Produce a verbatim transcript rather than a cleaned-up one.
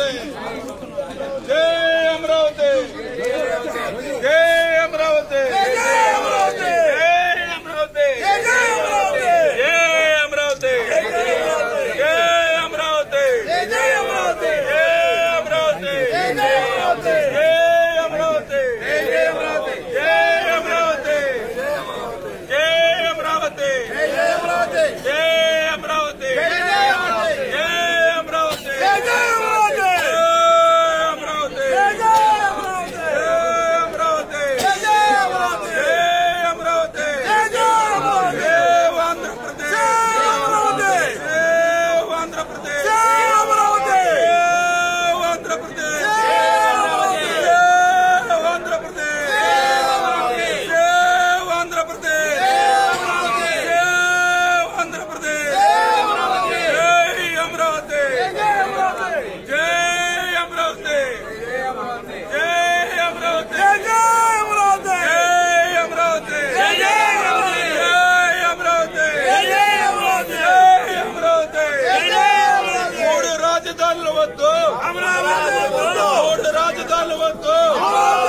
जय अमरावती जय अमरावती जय अमरावती जय अमरावती जय अमरावती जय अमरावती जय अमरावती जय अमरावती जय अमरावती जय अमरावती जय अमरावती जय अमरावती जय अमरावती जय अमरावती जय अमरावती जय अमरावती రాజధానులు వద్దు, మూడు రాజధానులు వద్దు.